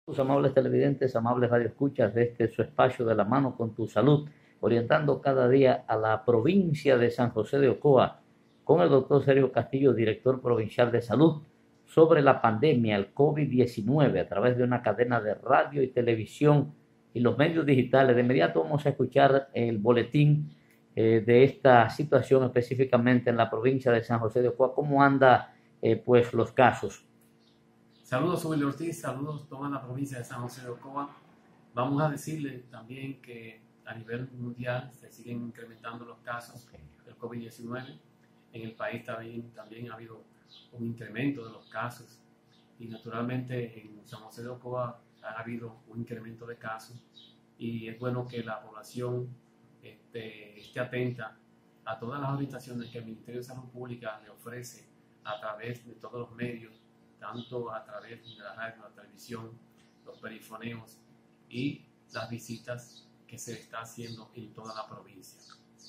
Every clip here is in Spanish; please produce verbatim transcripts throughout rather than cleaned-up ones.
Amables televidentes, amables radioescuchas de este su espacio de la mano con tu salud, orientando cada día a la provincia de San José de Ocoa con el doctor Sergio Castillo, director provincial de salud, sobre la pandemia, el COVID diecinueve, a través de una cadena de radio y televisión y los medios digitales. De inmediato vamos a escuchar el boletín eh, de esta situación específicamente en la provincia de San José de Ocoa, cómo anda eh, pues los casos. Saludos, soy Willy Ortiz, saludos a toda la provincia de San José de Ocoa. Vamos a decirle también que a nivel mundial se siguen incrementando los casos del COVID diecinueve. En el país también, también ha habido un incremento de los casos y naturalmente en San José de Ocoa ha habido un incremento de casos y es bueno que la población este, esté atenta a todas las orientaciones que el Ministerio de Salud Pública le ofrece a través de todos los medios, tanto a través de la radio, la televisión, los perifoneos y las visitas que se está haciendo en toda la provincia.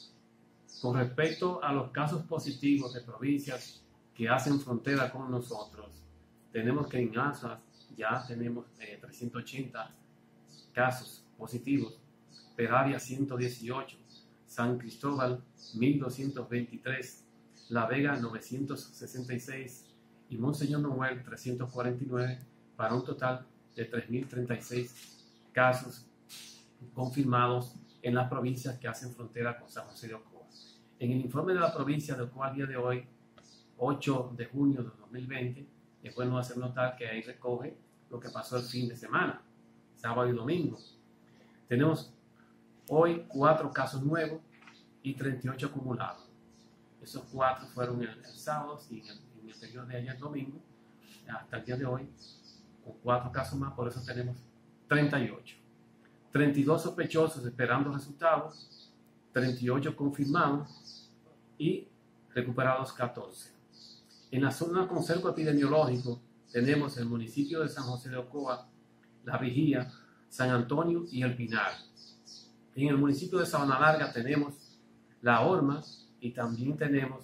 Con respecto a los casos positivos de provincias que hacen frontera con nosotros, tenemos que en Azua ya tenemos eh, trescientos ochenta casos positivos, Peravia ciento dieciocho, San Cristóbal mil doscientos veintitrés, La Vega novecientos sesenta y seis, y Monseñor Noel trescientos cuarenta y nueve, para un total de tres mil treinta y seis casos confirmados en las provincias que hacen frontera con San José de Ocoa. En el informe de la provincia de Ocoa al día de hoy, ocho de junio de dos mil veinte, es bueno hacer notar que ahí recoge lo que pasó el fin de semana, sábado y domingo. Tenemos hoy cuatro casos nuevos y treinta y ocho acumulados. Esos cuatro fueron el, el sábado y en el en el periodo de ayer domingo hasta el día de hoy, con cuatro casos más, por eso tenemos treinta y ocho. treinta y dos sospechosos esperando resultados, treinta y ocho confirmados y recuperados catorce. En la zona con cerco epidemiológico tenemos el municipio de San José de Ocoa, La Vigía, San Antonio y El Pinar. En el municipio de Sabana Larga tenemos La Horma y también tenemos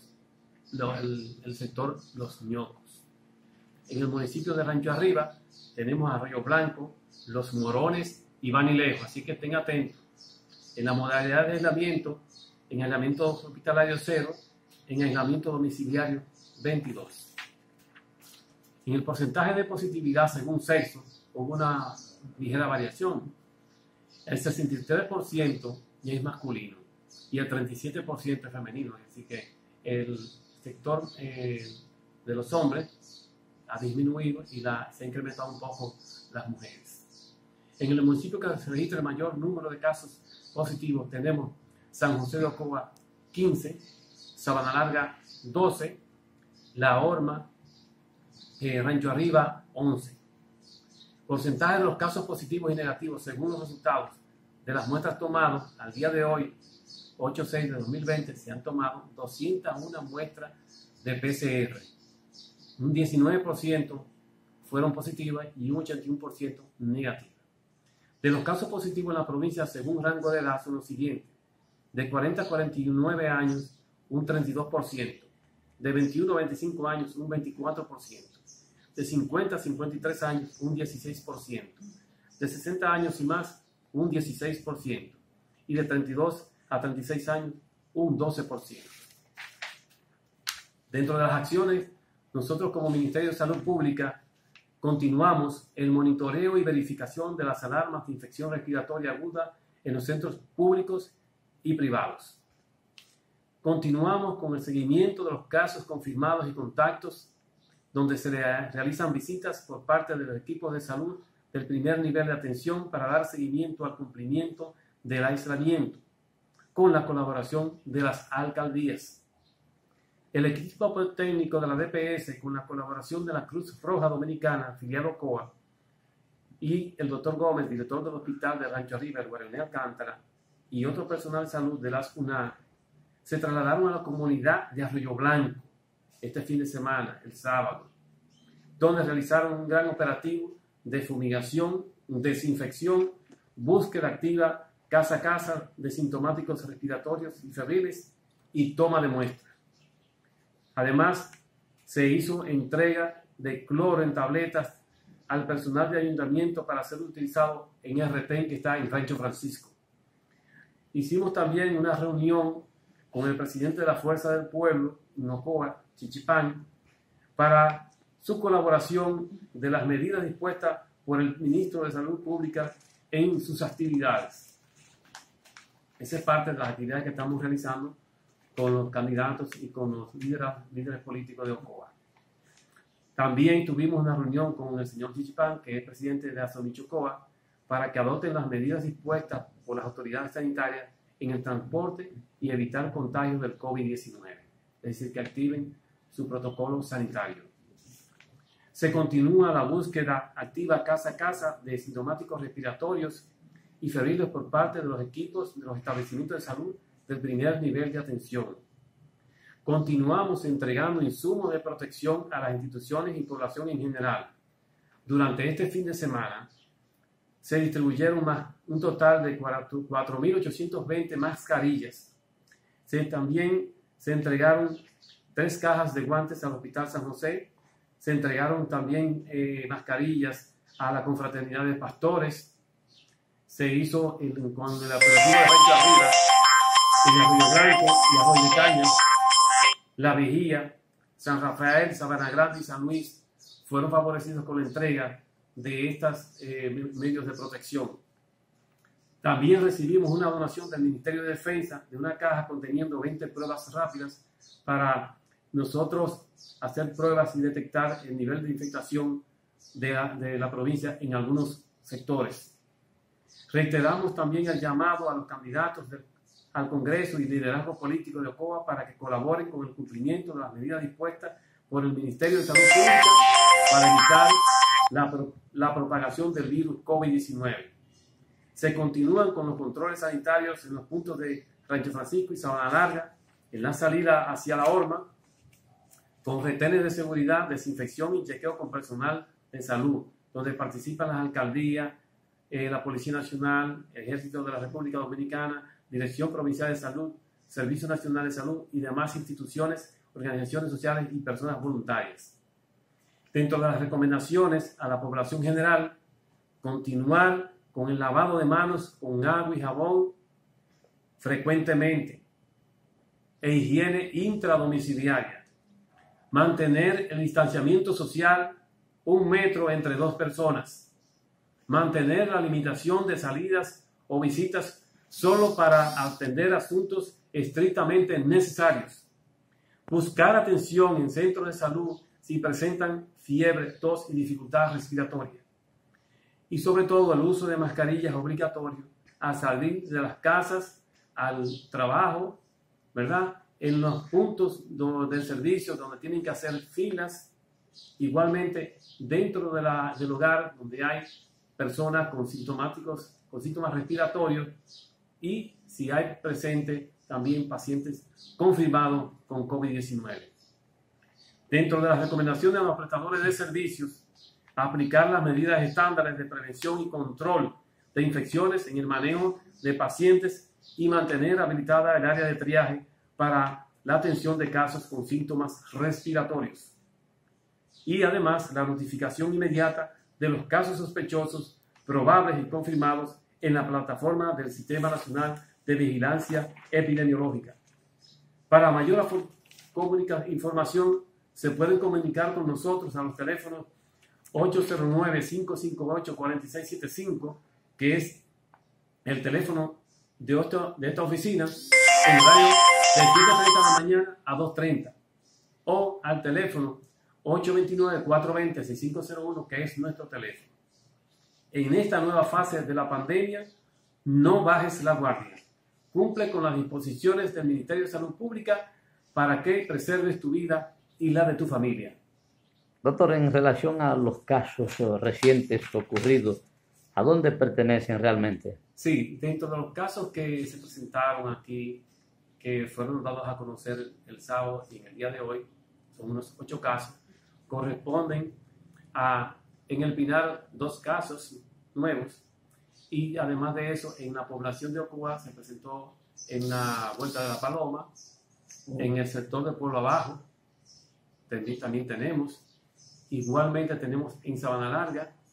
El, el sector Los Ñocos. En el municipio de Rancho Arriba tenemos Arroyo Blanco, Los Morones y Banilejo, así que estén atentos. En la modalidad de aislamiento, en aislamiento hospitalario cero, en aislamiento domiciliario veintidós. En el porcentaje de positividad según sexo hubo una ligera variación. El sesenta y tres por ciento ya es masculino y el treinta y siete por ciento es femenino, así que el sector eh, de los hombres ha disminuido y la, se ha incrementado un poco las mujeres. En el municipio que se registra el mayor número de casos positivos tenemos San José de Ocoa quince, Sabana Larga doce, La Horma, eh, Rancho Arriba once. Porcentaje de los casos positivos y negativos según los resultados de las muestras tomadas al día de hoy, ocho de seis de dos mil veinte, se han tomado doscientas una muestras de P C R. Un diecinueve por ciento fueron positivas y un ochenta y uno por ciento negativas. De los casos positivos en la provincia, según rango de edad, son los siguientes: de cuarenta a cuarenta y nueve años, un treinta y dos por ciento; de veintiuno a veinticinco años, un veinticuatro por ciento; de cincuenta a cincuenta y tres años, un dieciséis por ciento; de sesenta años y más, un dieciséis por ciento; y de treinta y dos a treinta y seis años, un doce por ciento. Dentro de las acciones, nosotros como Ministerio de Salud Pública continuamos el monitoreo y verificación de las alarmas de infección respiratoria aguda en los centros públicos y privados. Continuamos con el seguimiento de los casos confirmados y contactos, donde se realizan visitas por parte de los equipos de salud del primer nivel de atención para dar seguimiento al cumplimiento del aislamiento, con la colaboración de las alcaldías. El equipo técnico de la D P S, con la colaboración de la Cruz Roja Dominicana, filial Ocoa, y el doctor Gómez, director del Hospital de Rancho Arriba, el Guaraní Alcántara, y otro personal de salud de las U N A R, se trasladaron a la comunidad de Arroyo Blanco este fin de semana, el sábado, donde realizaron un gran operativo de fumigación, desinfección, búsqueda activa casa a casa de sintomáticos respiratorios y febriles y toma de muestra. Además, se hizo entrega de cloro en tabletas al personal de ayuntamiento para ser utilizado en el retén que está en Rancho Francisco. Hicimos también una reunión con el presidente de la Fuerza del Pueblo, en Ocoa, Chichipán, para su colaboración de las medidas dispuestas por el ministro de Salud Pública en sus actividades. Esa es parte de las actividades que estamos realizando con los candidatos y con los líderes, líderes políticos de Ocoa. También tuvimos una reunión con el señor Chichipán, que es presidente de Azonicho Ocoa, para que adopten las medidas dispuestas por las autoridades sanitarias en el transporte y evitar contagios del COVID diecinueve, es decir, que activen su protocolo sanitario. Se continúa la búsqueda activa casa a casa de sintomáticos respiratorios y febriles por parte de los equipos de los establecimientos de salud del primer nivel de atención. Continuamos entregando insumos de protección a las instituciones y población en general. Durante este fin de semana se distribuyeron más, un total de cuatro mil ochocientas veinte mascarillas. Se, también se entregaron tres cajas de guantes al Hospital San José. Se entregaron también eh, mascarillas a la Confraternidad de Pastores. Se hizo el, con la operativa de Rancho Arriba, en el Río Blanco y Arroyo de Cañas, La Vigía, San Rafael, Sabana Grande y San Luis fueron favorecidos con la entrega de estos eh, medios de protección. También recibimos una donación del Ministerio de Defensa de una caja conteniendo veinte pruebas rápidas para nosotros hacer pruebas y detectar el nivel de infectación de la, de la provincia en algunos sectores. Reiteramos también el llamado a los candidatos de, al Congreso y liderazgo político de Ocoa para que colaboren con el cumplimiento de las medidas dispuestas por el Ministerio de Salud Pública para evitar la, la propagación del virus COVID diecinueve. Se continúan con los controles sanitarios en los puntos de Rancho Francisco y Sabana Larga, en la salida hacia la Horma, con retenes de seguridad, desinfección y chequeo con personal de salud, donde participan las alcaldías, eh, la Policía Nacional, el Ejército de la República Dominicana, Dirección Provincial de Salud, Servicio Nacional de Salud y demás instituciones, organizaciones sociales y personas voluntarias. Dentro de las recomendaciones a la población general, continuar con el lavado de manos con agua y jabón frecuentemente e higiene intradomiciliaria. Mantener el distanciamiento social un metro entre dos personas. Mantener la limitación de salidas o visitas solo para atender asuntos estrictamente necesarios. Buscar atención en centros de salud si presentan fiebre, tos y dificultad respiratoria. Y sobre todo el uso de mascarillas obligatorio al salir de las casas, al trabajo, ¿verdad? En los puntos del servicio donde tienen que hacer filas, igualmente dentro de la, del hogar donde hay personas con sintomáticos, con síntomas respiratorios y si hay presente también pacientes confirmados con COVID diecinueve. Dentro de las recomendaciones a los prestadores de servicios, aplicar las medidas estándares de prevención y control de infecciones en el manejo de pacientes y mantener habilitada el área de triaje para la atención de casos con síntomas respiratorios. Y además la notificación inmediata de los casos sospechosos, probables y confirmados en la plataforma del Sistema Nacional de Vigilancia Epidemiológica. Para mayor información se pueden comunicar con nosotros a los teléfonos ocho cero nueve, cinco cinco ocho, cuatro seis siete cinco, que es el teléfono de, otro, de esta oficina, en horario de siete treinta de la mañana a dos treinta, o al teléfono ocho dos nueve, cuatro dos cero, seis cinco cero uno, que es nuestro teléfono. En esta nueva fase de la pandemia, no bajes la guardia. Cumple con las disposiciones del Ministerio de Salud Pública para que preserves tu vida y la de tu familia. Doctor, en relación a los casos recientes ocurridos, ¿a dónde pertenecen realmente? Sí, dentro de los casos que se presentaron aquí, que fueron dados a conocer el sábado y en el día de hoy, son unos ocho casos, corresponden a, en el Pinar, dos casos nuevos, y además de eso, en la población de Ocoa se presentó en la Vuelta de la Paloma, en el sector de Pueblo Abajo, también tenemos. Igualmente tenemos en Sabana Larga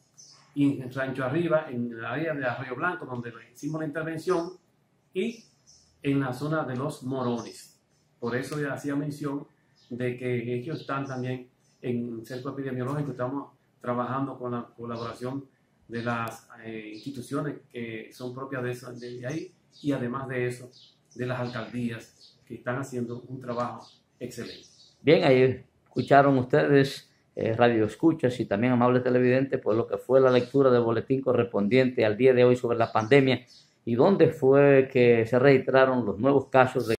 y en Rancho Arriba, en la área de Arroyo Blanco, donde hicimos la intervención, y en la zona de los Morones. Por eso ya hacía mención de que ellos están también en cerco epidemiológico. Estamos trabajando con la colaboración de las eh, instituciones que son propias de, eso, de ahí, y además de eso, de las alcaldías que están haciendo un trabajo excelente. Bien, ahí escucharon ustedes, eh, radio escuchas y también amables televidentes, por lo que fue la lectura del boletín correspondiente al día de hoy sobre la pandemia y dónde fue que se registraron los nuevos casos de